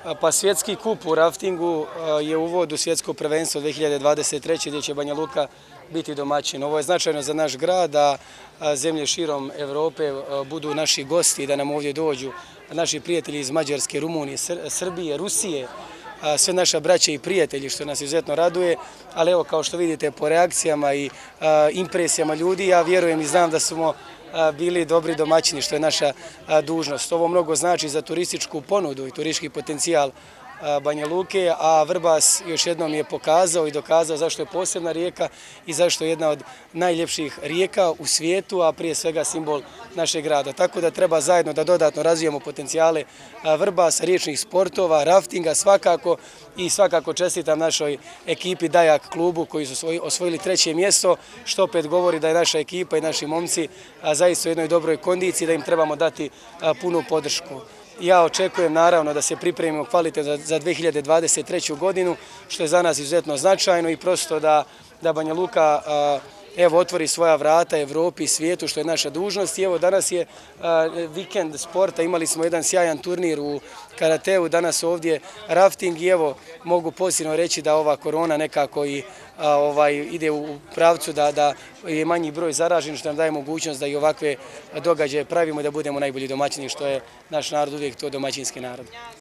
Pa svjetski kup u raftingu je uvod u svjetsko prvenstvo 2023. gdje će Banja Luka biti domaćin. Ovo je značajno za naš grad, da zemlje širom Evrope budu naši gosti i da nam ovdje dođu naši prijatelji iz Mađarske, Rumunije, Srbije, Rusije, sve naša braće i prijatelji, što nas izuzetno raduje, ali evo kao što vidite po reakcijama i impresijama ljudi, ja vjerujem i znam da smo bili dobri domaćini, što je naša dužnost. Ovo mnogo znači za turističku ponudu i turistički potencijal Banja Luke, a Vrbas još jednom je pokazao i dokazao zašto je posebna rijeka i zašto je jedna od najljepših rijeka u svijetu, a prije svega simbol našeg grada. Tako da treba zajedno da dodatno razvijemo potencijale Vrbasa, riječnih sportova, raftinga svakako, i svakako čestitam našoj ekipi Dajak klubu koji su osvojili 3. mjesto, što opet govori da je naša ekipa i naši momci zaista u jednoj dobroj kondiciji, da im trebamo dati punu podršku. Ja očekujem naravno da se pripremimo kvalitetno za 2023. godinu, što je za nas izuzetno značajno, i prosto da Banja Luka otvori svoja vrata Evropi i svijetu, što je naša dužnost. I evo danas je vikend sporta, imali smo jedan sjajan turnir u karateu, danas ovdje rafting, i evo mogu pozitivno reći da ova korona nekako i ide u pravcu da je manji broj zaraženih, što nam daje mogućnost da i ovakve događaje pravimo i da budemo najbolji domaćini, što je naš narod uvijek to domaćinski narod.